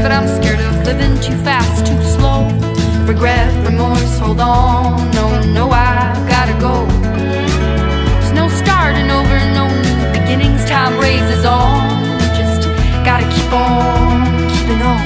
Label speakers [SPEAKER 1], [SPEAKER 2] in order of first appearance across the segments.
[SPEAKER 1] but I'm scared of living too fast, too slow. Regret, remorse, hold on. No, no, I gotta go. There's no starting over, no new beginnings. Time raises on. Just gotta keep on keeping on.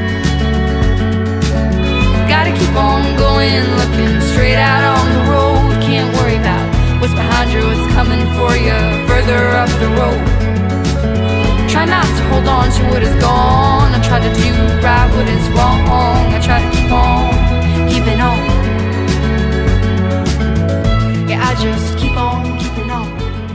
[SPEAKER 1] Gotta keep on going, looking straight out on the road. Can't worry about what's behind you, what's coming for you further up the road. Try not to hold on to what is gone. I try to do right what is wrong. I try to keep on keeping on. Yeah, I just keep on keeping on.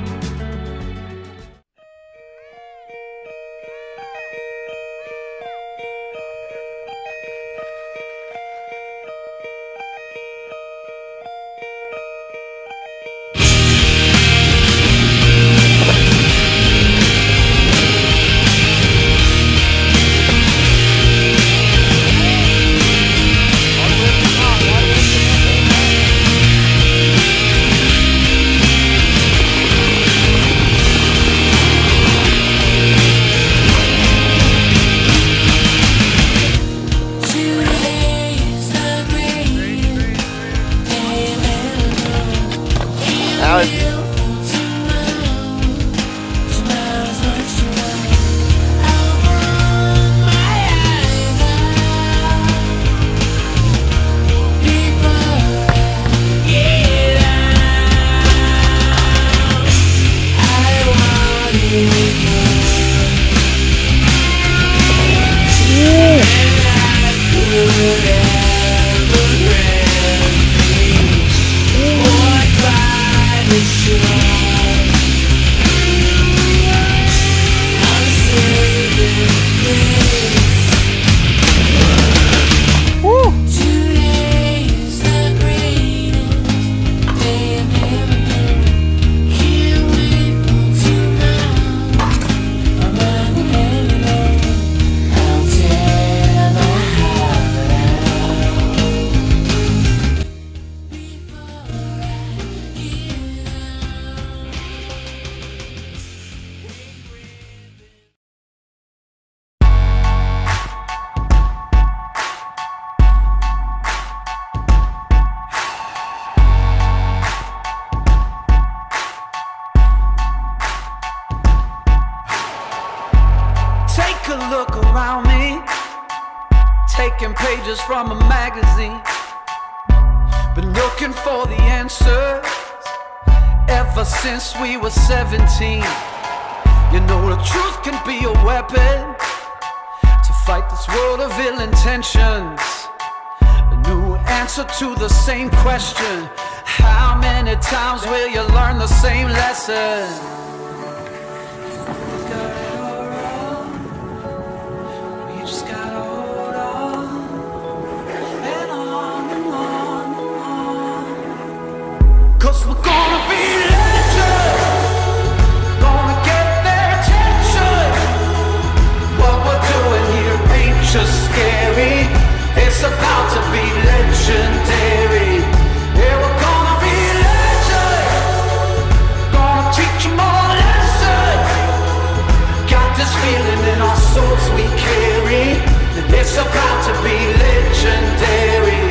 [SPEAKER 2] Take a look around me, taking pages from a magazine. Been looking for the answers ever since we were 17. You know the truth can be a weapon to fight this world of ill intentions. A new answer to the same question: how many times will you learn the same lesson? Cause we're gonna be legends, gonna get their attention. What we're doing here ain't just scary, it's about to be legendary. Yeah, we're gonna be legends, gonna teach them all a lesson. Got this feeling in our souls we carry, that it's about to be legendary.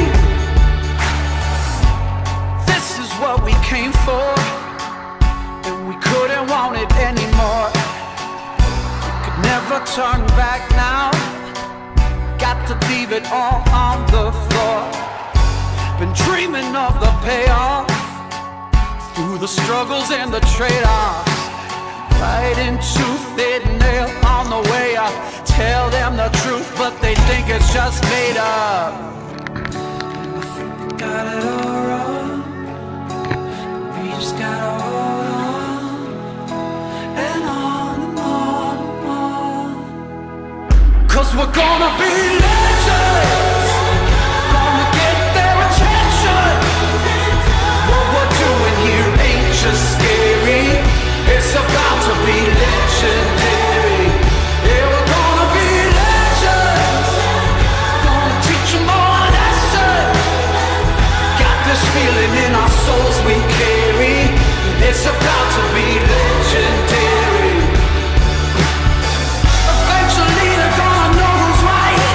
[SPEAKER 2] What we came for, and we couldn't want it anymore. We could never turn back now, got to leave it all on the floor. Been dreaming of the payoff, through the struggles and the trade-offs. Right into thin nail on the way up. Tell them the truth, but they think it's just made up. I think they got it all wrong. Just gotta hold on, and on and on and on. Cause we're gonna be legends, gonna get their attention. What we're doing here ain't just scary, it's about to be legendary. Yeah, we're gonna be legends, gonna teach them all a lesson. Got this feeling in our souls we carry, it's about to be legendary. Eventually they're gonna know who's right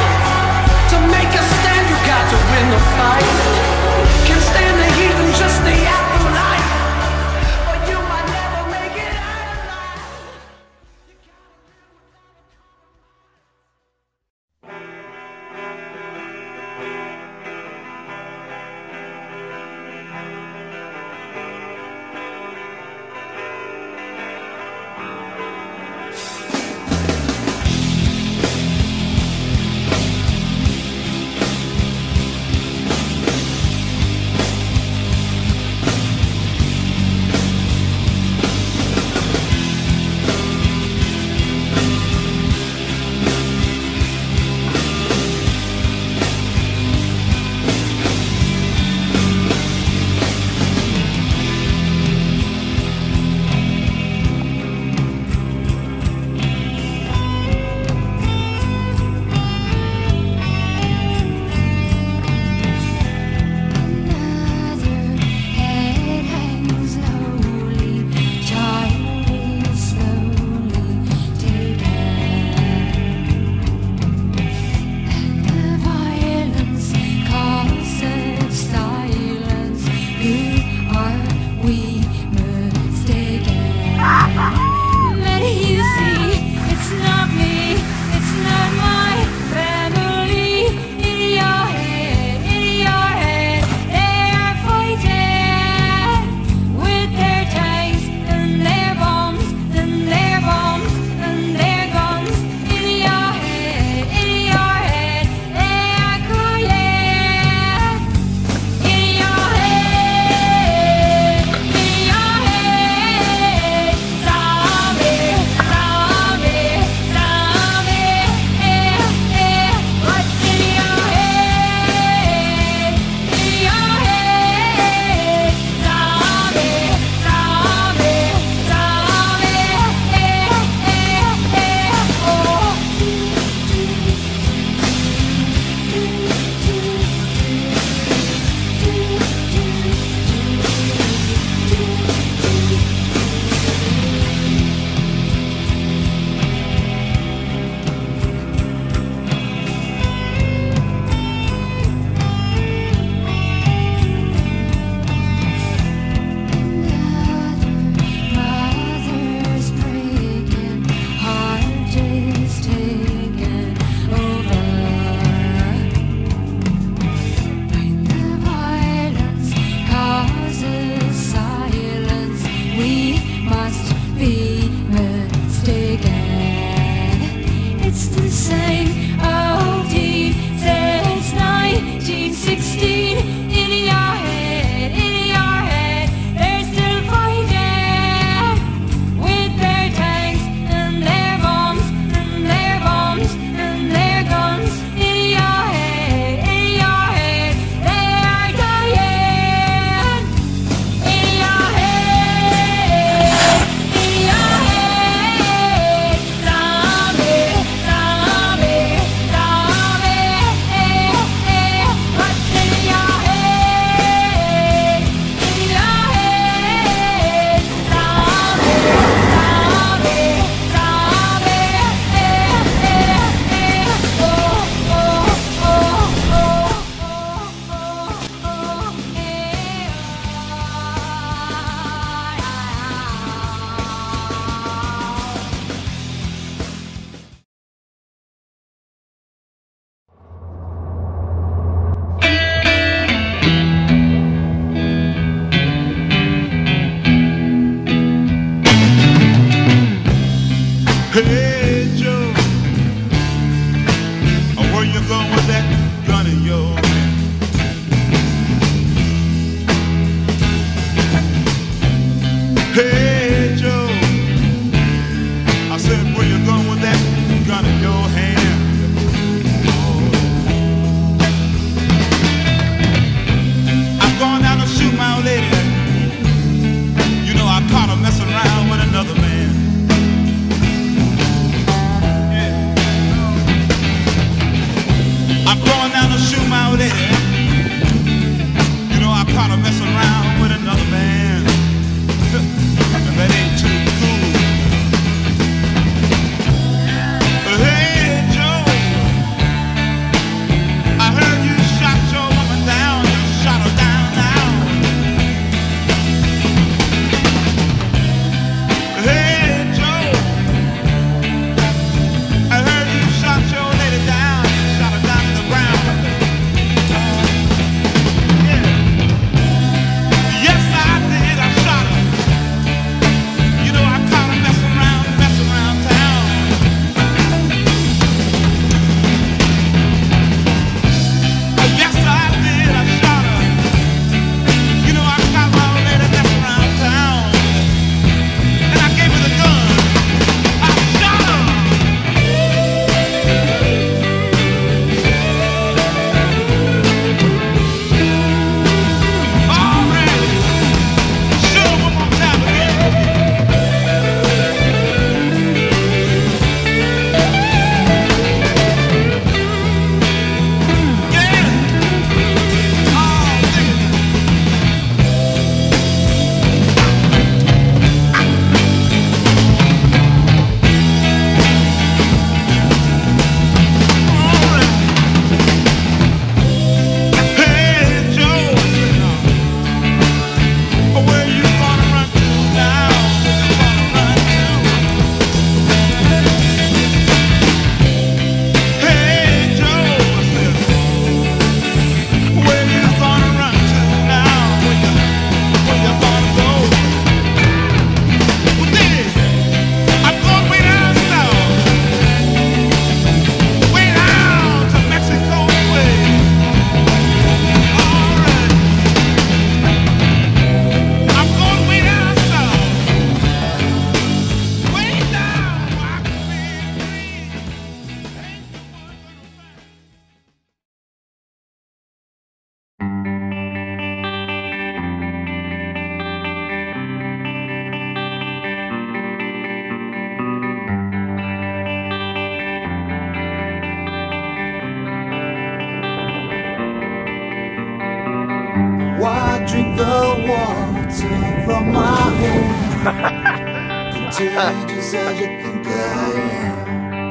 [SPEAKER 2] drink the water from my home. Contagious as you think I am.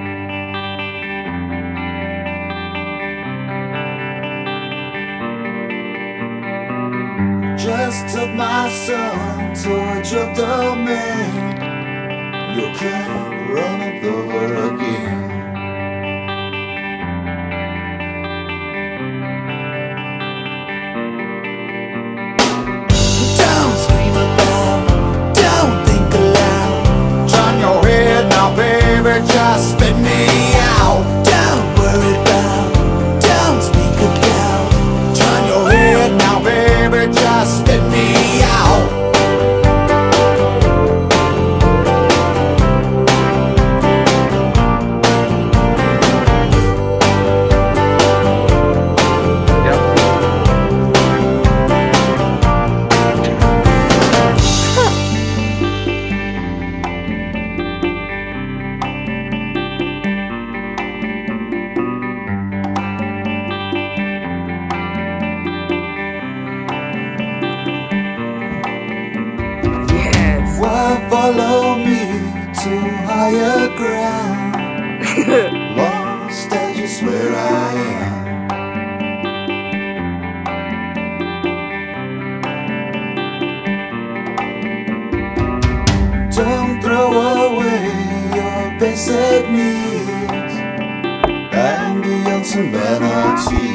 [SPEAKER 2] Just took my son towards your domain. You can't run it over again. Don't scream aloud, don't think aloud. Turn your head now, baby, just spit me out. Don't worry about, don't speak aloud. Turn your head now, baby, just spit me out. Why follow me to higher ground? Lost as you swear I am. Don't throw away your basic needs and beyond some vanity.